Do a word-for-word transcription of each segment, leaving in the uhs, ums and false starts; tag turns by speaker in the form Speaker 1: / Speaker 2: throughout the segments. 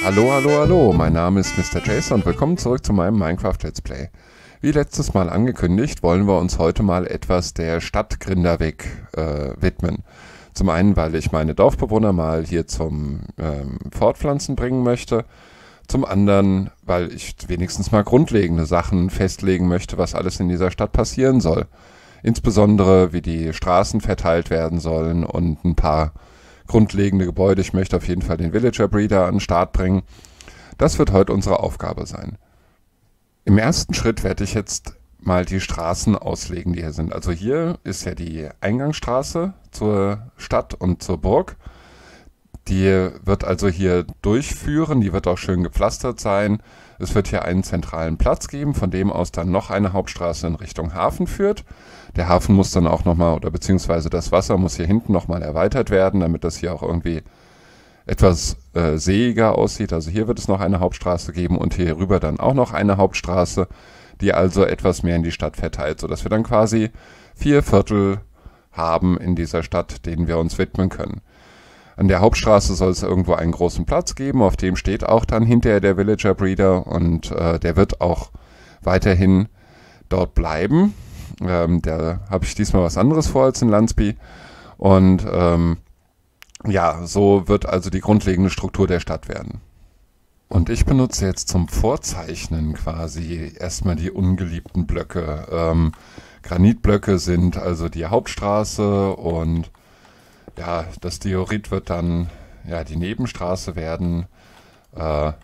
Speaker 1: Hallo, hallo, hallo, mein Name ist Mister Jason und willkommen zurück zu meinem Minecraft Let's Play. Wie letztes Mal angekündigt, wollen wir uns heute mal etwas der Stadt Grindavik äh, widmen. Zum einen, weil ich meine Dorfbewohner mal hier zum ähm, Fortpflanzen bringen möchte. Zum anderen, weil ich wenigstens mal grundlegende Sachen festlegen möchte, was alles in dieser Stadt passieren soll. Insbesondere, wie die Straßen verteilt werden sollen und ein paar grundlegende Gebäude. Ich möchte auf jeden Fall den Villager Breeder an den Start bringen. Das wird heute unsere Aufgabe sein. Im ersten Schritt werde ich jetzt mal die Straßen auslegen, die hier sind. Also hier ist ja die Eingangsstraße zur Stadt und zur Burg. Die wird also hier durchführen, die wird auch schön gepflastert sein. Es wird hier einen zentralen Platz geben, von dem aus dann noch eine Hauptstraße in Richtung Hafen führt. Der Hafen muss dann auch nochmal, oder beziehungsweise das Wasser muss hier hinten nochmal erweitert werden, damit das hier auch irgendwie etwas äh, seeiger aussieht. Also hier wird es noch eine Hauptstraße geben und hier rüber dann auch noch eine Hauptstraße, die also etwas mehr in die Stadt verteilt, sodass wir dann quasi vier Viertel haben in dieser Stadt, denen wir uns widmen können. An der Hauptstraße soll es irgendwo einen großen Platz geben, auf dem steht auch dann hinterher der Villager Breeder und äh, der wird auch weiterhin dort bleiben. Ähm, da habe ich diesmal was anderes vor als in Landsby und ähm, ja, so wird also die grundlegende Struktur der Stadt werden. Und ich benutze jetzt zum Vorzeichnen quasi erstmal die ungeliebten Blöcke. Ähm, Granitblöcke sind also die Hauptstraße und ja, das Diorit wird dann ja die Nebenstraße werden. Äh, ja,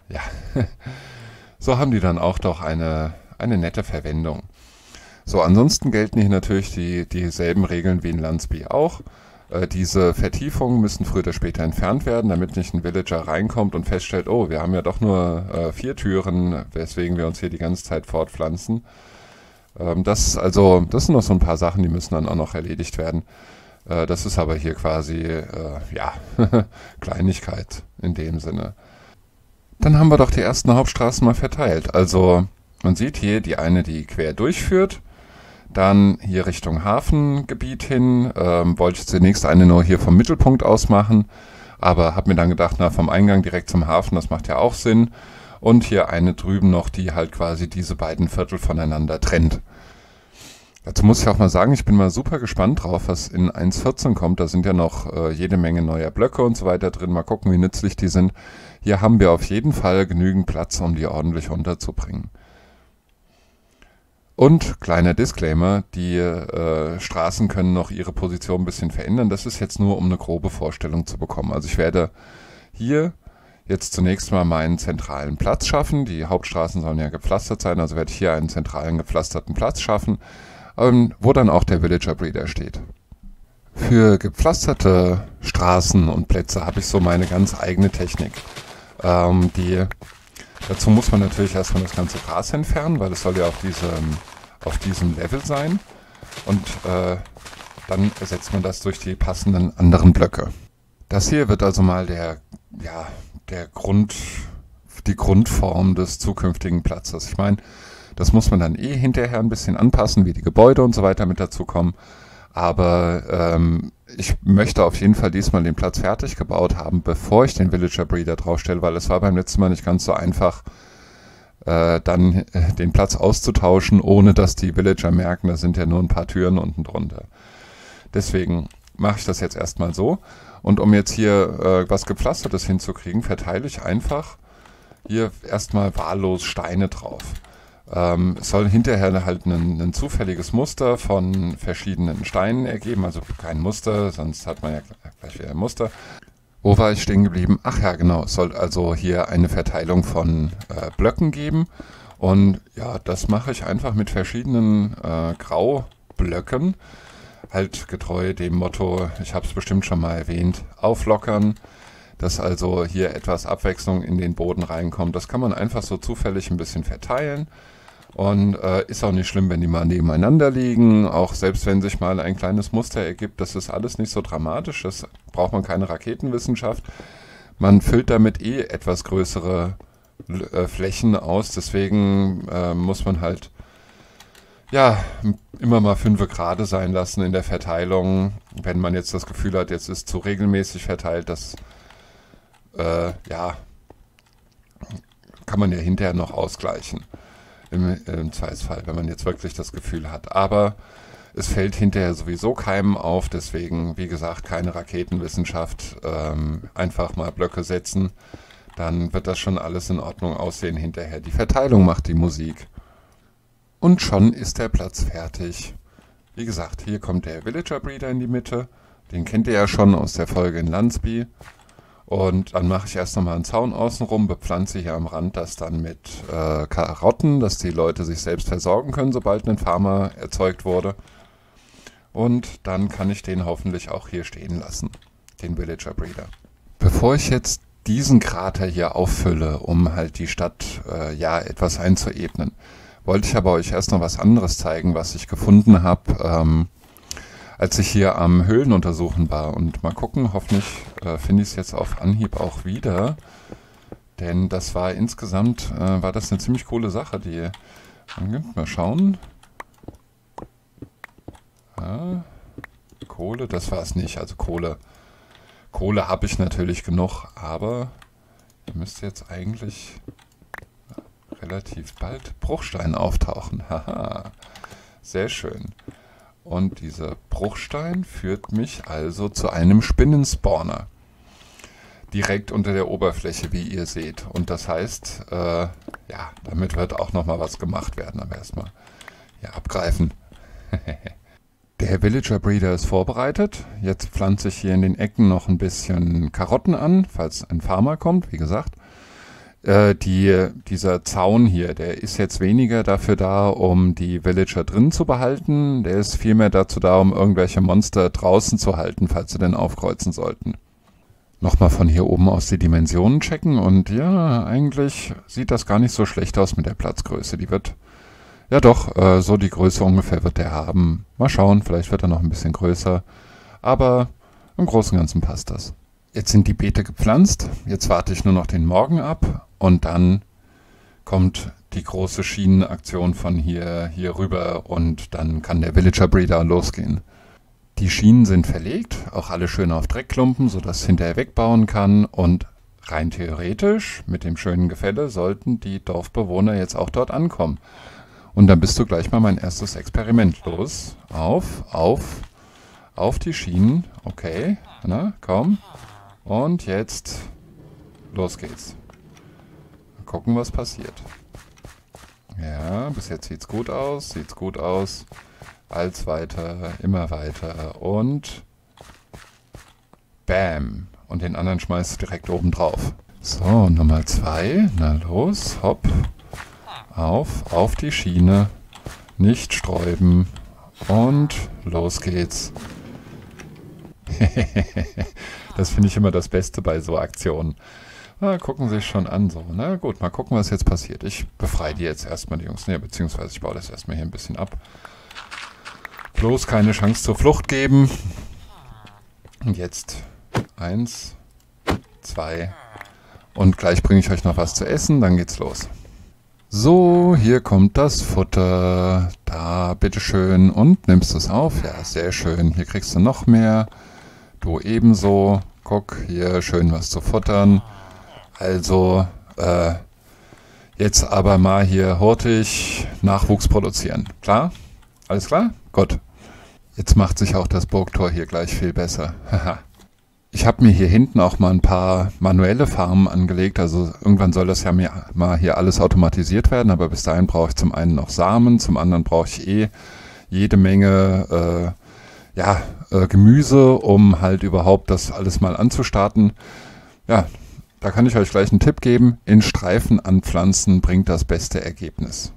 Speaker 1: so haben die dann auch doch eine, eine nette Verwendung. So, ansonsten gelten hier natürlich die, dieselben Regeln wie in Landsby auch. Äh, diese Vertiefungen müssen früher oder später entfernt werden, damit nicht ein Villager reinkommt und feststellt, oh, wir haben ja doch nur äh, vier Türen, weswegen wir uns hier die ganze Zeit fortpflanzen. Ähm, das, also, das sind noch so ein paar Sachen, die müssen dann auch noch erledigt werden. Das ist aber hier quasi, äh, ja, Kleinigkeit in dem Sinne. Dann haben wir doch die ersten Hauptstraßen mal verteilt. Also man sieht hier die eine, die quer durchführt. Dann hier Richtung Hafengebiet hin. Ähm, wollte ich zunächst eine nur hier vom Mittelpunkt aus machen. Aber habe mir dann gedacht, na vom Eingang direkt zum Hafen, das macht ja auch Sinn. Und hier eine drüben noch, die halt quasi diese beiden Viertel voneinander trennt. Dazu muss ich auch mal sagen, ich bin mal super gespannt drauf, was in eins Punkt vierzehn kommt. Da sind ja noch äh, jede Menge neuer Blöcke und so weiter drin. Mal gucken, wie nützlich die sind. Hier haben wir auf jeden Fall genügend Platz, um die ordentlich unterzubringen. Und kleiner Disclaimer, die äh, Straßen können noch ihre Position ein bisschen verändern. Das ist jetzt nur, um eine grobe Vorstellung zu bekommen. Also ich werde hier jetzt zunächst mal meinen zentralen Platz schaffen. Die Hauptstraßen sollen ja gepflastert sein, also werde ich hier einen zentralen gepflasterten Platz schaffen, ähm, wo dann auch der Villager Breeder steht. Für gepflasterte Straßen und Plätze habe ich so meine ganz eigene Technik. Ähm, die, dazu muss man natürlich erstmal das ganze Gras entfernen, weil es soll ja auf diesem, auf diesem Level sein. Und äh, dann ersetzt man das durch die passenden anderen Blöcke. Das hier wird also mal der, ja, der Grund, die Grundform des zukünftigen Platzes. Ich meine, das muss man dann eh hinterher ein bisschen anpassen, wie die Gebäude und so weiter mit dazu kommen. Aber ähm, ich möchte auf jeden Fall diesmal den Platz fertig gebaut haben, bevor ich den Villager Breeder draufstelle, weil es war beim letzten Mal nicht ganz so einfach, äh, dann äh, den Platz auszutauschen, ohne dass die Villager merken, da sind ja nur ein paar Türen unten drunter. Deswegen mache ich das jetzt erstmal so. Und um jetzt hier äh, was Gepflastertes hinzukriegen, verteile ich einfach hier erstmal wahllos Steine drauf. Ähm, es soll hinterher halt ein, ein zufälliges Muster von verschiedenen Steinen ergeben, also kein Muster, sonst hat man ja gleich wieder ein Muster. Wo war ich stehen geblieben? Ach ja, genau, es soll also hier eine Verteilung von äh, Blöcken geben. Und ja, das mache ich einfach mit verschiedenen äh, Graublöcken. Halt getreu dem Motto, ich habe es bestimmt schon mal erwähnt, auflockern, dass also hier etwas Abwechslung in den Boden reinkommt. Das kann man einfach so zufällig ein bisschen verteilen und äh, ist auch nicht schlimm, wenn die mal nebeneinander liegen, auch selbst wenn sich mal ein kleines Muster ergibt, das ist alles nicht so dramatisch, das braucht man keine Raketenwissenschaft. Man füllt damit eh etwas größere äh, Flächen aus, deswegen äh, muss man halt ja, immer mal fünfe gerade sein lassen in der Verteilung. Wenn man jetzt das Gefühl hat, jetzt ist zu regelmäßig verteilt, das äh, ja, kann man ja hinterher noch ausgleichen, im, im Zweifelsfall, wenn man jetzt wirklich das Gefühl hat. Aber es fällt hinterher sowieso keinem auf, deswegen, wie gesagt, keine Raketenwissenschaft, ähm, einfach mal Blöcke setzen, dann wird das schon alles in Ordnung aussehen hinterher. Die Verteilung macht die Musik. Und schon ist der Platz fertig. Wie gesagt, hier kommt der Villager Breeder in die Mitte, den kennt ihr ja schon aus der Folge in Landsby. Und dann mache ich erst nochmal einen Zaun außenrum, bepflanze hier am Rand das dann mit äh, Karotten, dass die Leute sich selbst versorgen können, sobald ein Farmer erzeugt wurde. Und dann kann ich den hoffentlich auch hier stehen lassen, den Villager Breeder. Bevor ich jetzt diesen Krater hier auffülle, um halt die Stadt äh, ja etwas einzuebnen, wollte ich aber euch erst noch was anderes zeigen, was ich gefunden habe, ähm, als ich hier am Höhlenuntersuchen war. Und mal gucken, hoffentlich äh, finde ich es jetzt auf Anhieb auch wieder. Denn das war insgesamt, äh, war das eine ziemlich coole Sache. Die, mal schauen. Ja, Kohle, das war es nicht. Also Kohle, Kohle habe ich natürlich genug, aber ihr müsst jetzt eigentlich relativ bald Bruchstein auftauchen. Haha, sehr schön. Und dieser Bruchstein führt mich also zu einem Spinnenspawner. Direkt unter der Oberfläche, wie ihr seht. Und das heißt, äh, ja, damit wird auch nochmal was gemacht werden. Aber erstmal hier abgreifen. Der Villager Breeder ist vorbereitet. Jetzt pflanze ich hier in den Ecken noch ein bisschen Karotten an, falls ein Farmer kommt, wie gesagt. Äh, die, dieser Zaun hier, der ist jetzt weniger dafür da, um die Villager drin zu behalten. Der ist vielmehr dazu da, um irgendwelche Monster draußen zu halten, falls sie denn aufkreuzen sollten. Nochmal von hier oben aus die Dimensionen checken und ja, eigentlich sieht das gar nicht so schlecht aus mit der Platzgröße. Die wird, ja doch, äh, so die Größe ungefähr wird der haben. Mal schauen, vielleicht wird er noch ein bisschen größer, aber im Großen und Ganzen passt das. Jetzt sind die Beete gepflanzt, jetzt warte ich nur noch den Morgen ab und dann kommt die große Schienenaktion von hier, hier rüber und dann kann der Villager Breeder losgehen. Die Schienen sind verlegt, auch alle schön auf Dreckklumpen, sodass hinterher wegbauen kann und rein theoretisch mit dem schönen Gefälle sollten die Dorfbewohner jetzt auch dort ankommen. Und dann bist du gleich mal mein erstes Experiment. Los, auf, auf, auf die Schienen, okay, na, komm. Und jetzt, los geht's. Mal gucken, was passiert. Ja, bis jetzt sieht's gut aus, sieht's gut aus. Als weiter, immer weiter und bam. Und den anderen schmeißt du direkt oben drauf. So, Nummer zwei. Na los, hopp. Auf, auf die Schiene. Nicht sträuben. Und los geht's. Das finde ich immer das Beste bei so Aktionen. Na, gucken Sie sich schon an. So. Na gut, mal gucken, was jetzt passiert. Ich befreie die jetzt erstmal, die Jungs. Ne, beziehungsweise ich baue das erstmal hier ein bisschen ab. Bloß keine Chance zur Flucht geben. Und jetzt eins, zwei. Und gleich bringe ich euch noch was zu essen, dann geht's los. So, hier kommt das Futter. Da, bitteschön. Und nimmst du es auf? Ja, sehr schön. Hier kriegst du noch mehr. Du ebenso. Guck, hier schön was zu futtern. Also, äh, jetzt aber mal hier hurtig Nachwuchs produzieren. Klar? Alles klar? Gut. Jetzt macht sich auch das Burgtor hier gleich viel besser. Ich habe mir hier hinten auch mal ein paar manuelle Farmen angelegt. Also irgendwann soll das ja mal hier alles automatisiert werden. Aber bis dahin brauche ich zum einen noch Samen, zum anderen brauche ich eh jede Menge äh, ja, äh, Gemüse, um halt überhaupt das alles mal anzustarten. Ja, da kann ich euch gleich einen Tipp geben. In Streifen anpflanzen bringt das beste Ergebnis.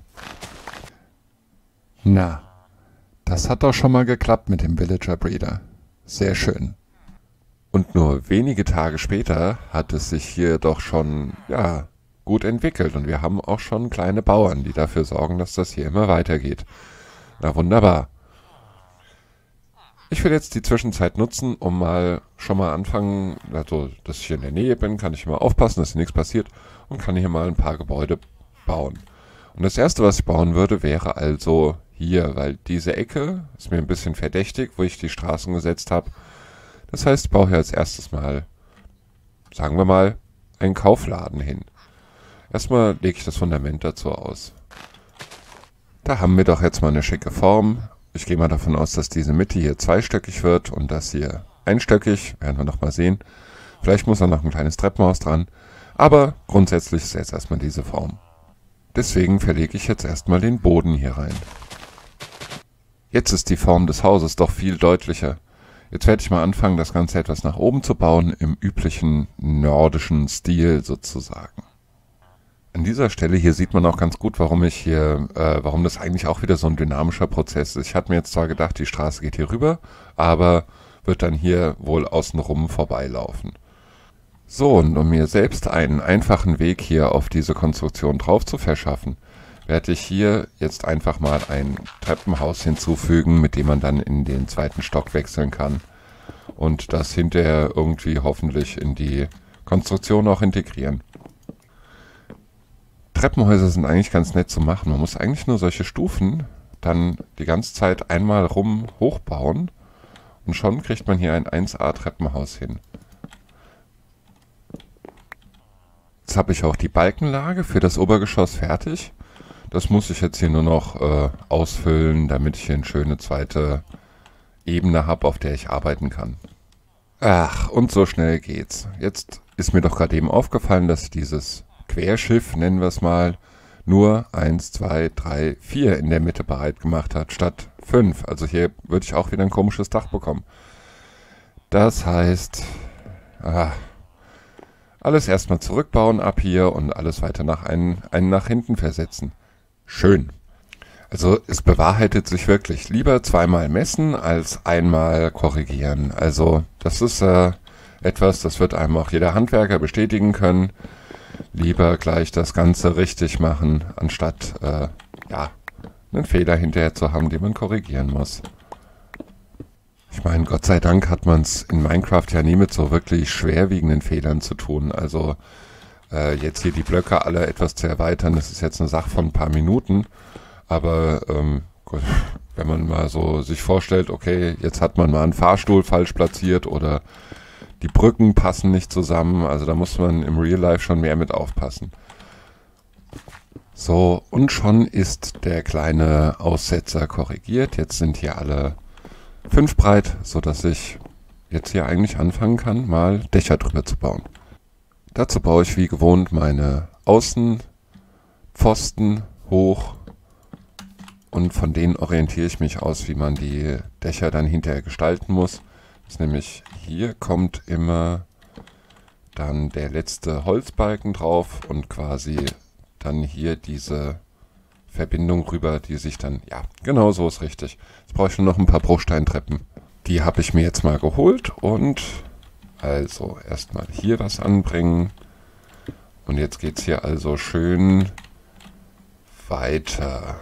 Speaker 1: Na, das hat doch schon mal geklappt mit dem Villager Breeder. Sehr schön. Und nur wenige Tage später hat es sich hier doch schon, ja, gut entwickelt. Und wir haben auch schon kleine Bauern, die dafür sorgen, dass das hier immer weitergeht. Na wunderbar. Ich will jetzt die Zwischenzeit nutzen, um mal schon mal anfangen, also dass ich hier in der Nähe bin, kann ich immer aufpassen, dass hier nichts passiert und kann hier mal ein paar Gebäude bauen. Und das erste, was ich bauen würde, wäre also hier, weil diese Ecke ist mir ein bisschen verdächtig, wo ich die Straßen gesetzt habe. Das heißt, ich baue hier als erstes mal, sagen wir mal, einen Kaufladen hin. Erstmal lege ich das Fundament dazu aus. Da haben wir doch jetzt mal eine schicke Form. Ich gehe mal davon aus, dass diese Mitte hier zweistöckig wird und das hier einstöckig. Werden wir noch mal sehen. Vielleicht muss da noch ein kleines Treppenhaus dran. Aber grundsätzlich ist jetzt erstmal diese Form. Deswegen verlege ich jetzt erstmal den Boden hier rein. Jetzt ist die Form des Hauses doch viel deutlicher. Jetzt werde ich mal anfangen, das Ganze etwas nach oben zu bauen, im üblichen nordischen Stil sozusagen. An dieser Stelle hier sieht man auch ganz gut, warum ich hier, äh, warum das eigentlich auch wieder so ein dynamischer Prozess ist. Ich hatte mir jetzt zwar gedacht, die Straße geht hier rüber, aber wird dann hier wohl außenrum vorbeilaufen. So, und um mir selbst einen einfachen Weg hier auf diese Konstruktion drauf zu verschaffen, werde ich hier jetzt einfach mal ein Treppenhaus hinzufügen, mit dem man dann in den zweiten Stock wechseln kann und das hinterher irgendwie hoffentlich in die Konstruktion auch integrieren. Treppenhäuser sind eigentlich ganz nett zu machen. Man muss eigentlich nur solche Stufen dann die ganze Zeit einmal rum hochbauen und schon kriegt man hier ein eins A Treppenhaus hin. Jetzt habe ich auch die Balkenlage für das Obergeschoss fertig. Das muss ich jetzt hier nur noch äh, ausfüllen, damit ich hier eine schöne zweite Ebene habe, auf der ich arbeiten kann. Ach, und so schnell geht's. Jetzt ist mir doch gerade eben aufgefallen, dass ich dieses Querschiff, nennen wir es mal, nur eins, zwei, drei, vier in der Mitte bereit gemacht hat, statt fünf. Also hier würde ich auch wieder ein komisches Dach bekommen. Das heißt, ah, alles erstmal zurückbauen ab hier und alles weiter nach einen, einen nach hinten versetzen. Schön. Also es bewahrheitet sich wirklich. Lieber zweimal messen als einmal korrigieren. Also das ist äh, etwas, das wird einem auch jeder Handwerker bestätigen können. Lieber gleich das Ganze richtig machen, anstatt äh, ja, einen Fehler hinterher zu haben, den man korrigieren muss. Ich meine, Gott sei Dank hat man es in Minecraft ja nie mit so wirklich schwerwiegenden Fehlern zu tun. Also äh, jetzt hier die Blöcke alle etwas zu erweitern, das ist jetzt eine Sache von ein paar Minuten. Aber ähm, gut, wenn man mal so sich vorstellt, okay, jetzt hat man mal einen Fahrstuhl falsch platziert oder die Brücken passen nicht zusammen, also da muss man im Real Life schon mehr mit aufpassen. So, und schon ist der kleine Aussetzer korrigiert. Jetzt sind hier alle fünf breit, sodass ich jetzt hier eigentlich anfangen kann, mal Dächer drüber zu bauen. Dazu baue ich wie gewohnt meine Außenpfosten hoch und von denen orientiere ich mich aus, wie man die Dächer dann hinterher gestalten muss. Das ist nämlich, hier kommt immer dann der letzte Holzbalken drauf und quasi dann hier diese Verbindung rüber, die sich dann, ja, genau so ist richtig. Jetzt brauche ich nur noch ein paar Bruchsteintreppen. Die habe ich mir jetzt mal geholt und also erstmal hier was anbringen. Und jetzt geht es hier also schön weiter.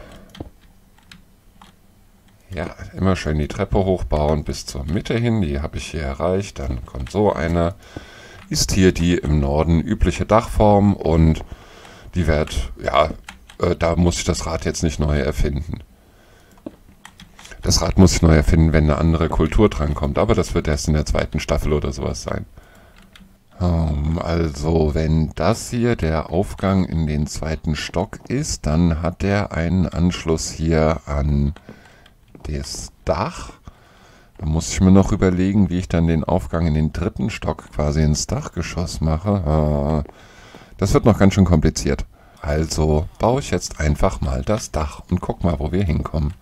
Speaker 1: Ja, immer schön die Treppe hochbauen bis zur Mitte hin. Die habe ich hier erreicht. Dann kommt so eine. Ist hier die im Norden übliche Dachform und die wird, ja, äh, da muss ich das Rad jetzt nicht neu erfinden. Das Rad muss ich neu erfinden, wenn eine andere Kultur drankommt, aber das wird erst in der zweiten Staffel oder sowas sein. Um, also, wenn das hier der Aufgang in den zweiten Stock ist, dann hat der einen Anschluss hier an das Dach. Da muss ich mir noch überlegen, wie ich dann den Aufgang in den dritten Stock quasi ins Dachgeschoss mache. Das wird noch ganz schön kompliziert. Also baue ich jetzt einfach mal das Dach und guck mal, wo wir hinkommen.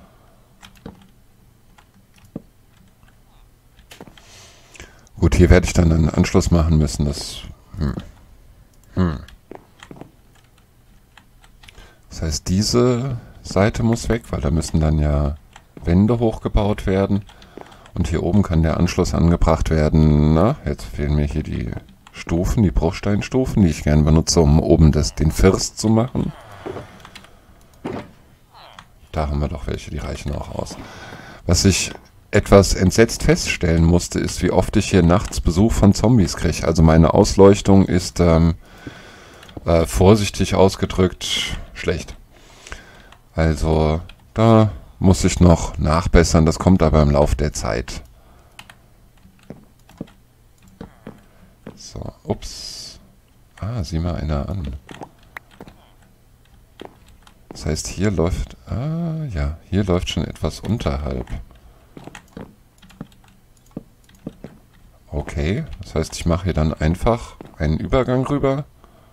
Speaker 1: Gut, hier werde ich dann einen Anschluss machen müssen. Das, hm, hm. das heißt, diese Seite muss weg, weil da müssen dann ja Wände hochgebaut werden. Und hier oben kann der Anschluss angebracht werden. Na, jetzt fehlen mir hier die Stufen, die Bruchsteinstufen, die ich gerne benutze, um oben das, den First zu machen. Da haben wir doch welche, die reichen auch aus. Was ich etwas entsetzt feststellen musste, ist, wie oft ich hier nachts Besuch von Zombies kriege. Also meine Ausleuchtung ist ähm, äh, vorsichtig ausgedrückt schlecht. Also da muss ich noch nachbessern, das kommt aber im Laufe der Zeit. So, ups. Ah, sieh mal einer an. Das heißt, hier läuft... Ah, ja, hier läuft schon etwas unterhalb. Okay, das heißt, ich mache hier dann einfach einen Übergang rüber.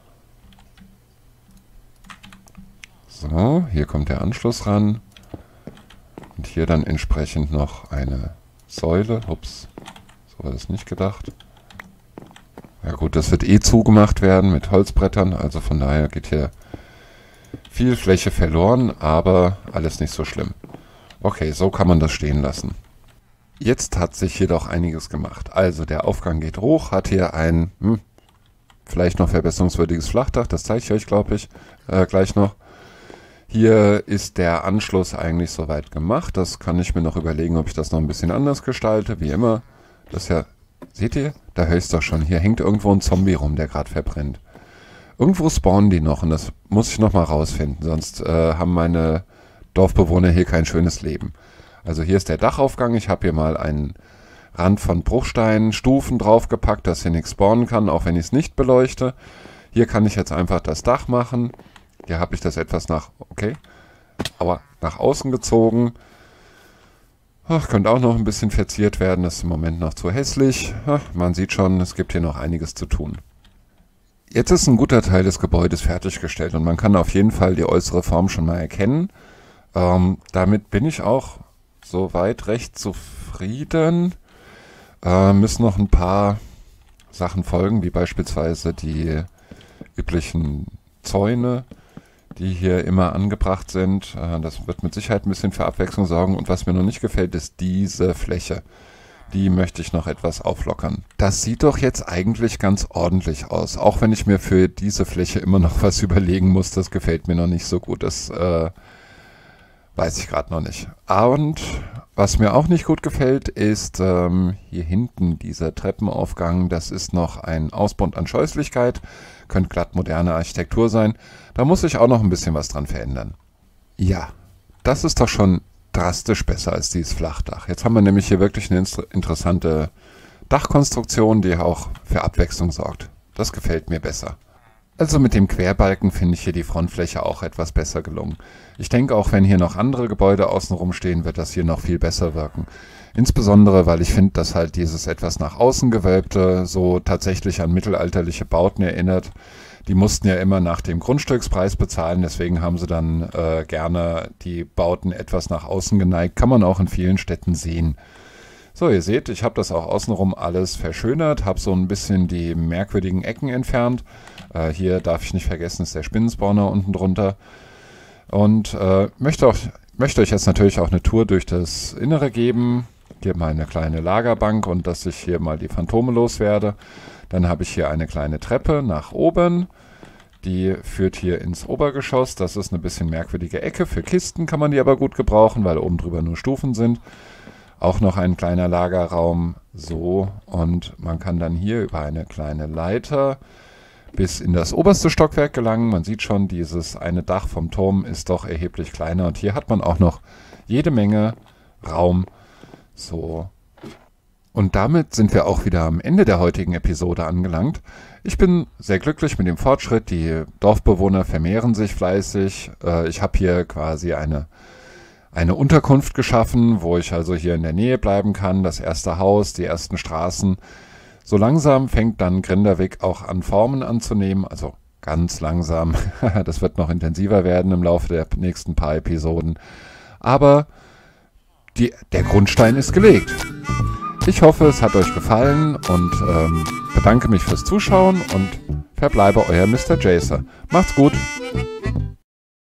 Speaker 1: So, hier kommt der Anschluss ran. Und hier dann entsprechend noch eine Säule. Ups, so war das nicht gedacht. Ja gut, das wird eh zugemacht werden mit Holzbrettern. Also von daher geht hier viel Fläche verloren, aber alles nicht so schlimm. Okay, so kann man das stehen lassen. Jetzt hat sich hier doch einiges gemacht. Also der Aufgang geht hoch, hat hier ein hm, vielleicht noch verbesserungswürdiges Flachdach. Das zeige ich euch, glaube ich, äh, gleich noch. Hier ist der Anschluss eigentlich soweit gemacht. Das kann ich mir noch überlegen, ob ich das noch ein bisschen anders gestalte. Wie immer. Das ist ja, seht ihr? Da höre ich es doch schon. Hier hängt irgendwo ein Zombie rum, der gerade verbrennt. Irgendwo spawnen die noch und das muss ich noch mal rausfinden. Sonst äh, haben meine Dorfbewohner hier kein schönes Leben. Also hier ist der Dachaufgang. Ich habe hier mal einen Rand von Bruchsteinen, Stufen draufgepackt, dass hier nichts spawnen kann, auch wenn ich es nicht beleuchte. Hier kann ich jetzt einfach das Dach machen. Hier habe ich das etwas nach, okay, aber nach außen gezogen. Ach, könnte auch noch ein bisschen verziert werden, das ist im Moment noch zu hässlich. Ach, man sieht schon, es gibt hier noch einiges zu tun. Jetzt ist ein guter Teil des Gebäudes fertiggestellt und man kann auf jeden Fall die äußere Form schon mal erkennen. Ähm, damit bin ich auch soweit recht zufrieden. Äh, müssen noch ein paar Sachen folgen, wie beispielsweise die üblichen Zäune, die hier immer angebracht sind. Das wird mit Sicherheit ein bisschen für Abwechslung sorgen. Und was mir noch nicht gefällt, ist diese Fläche. Die möchte ich noch etwas auflockern. Das sieht doch jetzt eigentlich ganz ordentlich aus. Auch wenn ich mir für diese Fläche immer noch was überlegen muss. Das gefällt mir noch nicht so gut. Das äh, weiß ich gerade noch nicht. Und was mir auch nicht gut gefällt, ist ähm, hier hinten dieser Treppenaufgang. Das ist noch ein Ausbund an Scheußlichkeit. Könnte glatt moderne Architektur sein. Da muss ich auch noch ein bisschen was dran verändern. Ja, das ist doch schon drastisch besser als dieses Flachdach. Jetzt haben wir nämlich hier wirklich eine interessante Dachkonstruktion, die auch für Abwechslung sorgt. Das gefällt mir besser. Also mit dem Querbalken finde ich hier die Frontfläche auch etwas besser gelungen. Ich denke auch, wenn hier noch andere Gebäude außenrum stehen, wird das hier noch viel besser wirken. Insbesondere, weil ich finde, dass halt dieses etwas nach außen gewölbte so tatsächlich an mittelalterliche Bauten erinnert. Die mussten ja immer nach dem Grundstückspreis bezahlen, deswegen haben sie dann äh, gerne die Bauten etwas nach außen geneigt. Kann man auch in vielen Städten sehen. So, ihr seht, ich habe das auch außenrum alles verschönert, habe so ein bisschen die merkwürdigen Ecken entfernt. Äh, hier darf ich nicht vergessen, ist der Spinnenspawner unten drunter. Und äh, möchte, auch, möchte euch jetzt natürlich auch eine Tour durch das Innere geben. Hier mal eine kleine Lagerbank und dass ich hier mal die Phantome loswerde. Dann habe ich hier eine kleine Treppe nach oben. Die führt hier ins Obergeschoss. Das ist eine bisschen merkwürdige Ecke. Für Kisten kann man die aber gut gebrauchen, weil oben drüber nur Stufen sind. Auch noch ein kleiner Lagerraum. So, und man kann dann hier über eine kleine Leiter bis in das oberste Stockwerk gelangen. Man sieht schon, dieses eine Dach vom Turm ist doch erheblich kleiner. Und hier hat man auch noch jede Menge Raum. So. Und damit sind wir auch wieder am Ende der heutigen Episode angelangt. Ich bin sehr glücklich mit dem Fortschritt. Die Dorfbewohner vermehren sich fleißig. Äh, ich habe hier quasi eine, eine Unterkunft geschaffen, wo ich also hier in der Nähe bleiben kann. Das erste Haus, die ersten Straßen. So langsam fängt dann Grindavik auch an, Formen anzunehmen. Also ganz langsam. Das wird noch intensiver werden im Laufe der nächsten paar Episoden. Aber die, der Grundstein ist gelegt. Ich hoffe, es hat euch gefallen und ähm, bedanke mich fürs Zuschauen und verbleibe euer Mister Jacer. Macht's gut!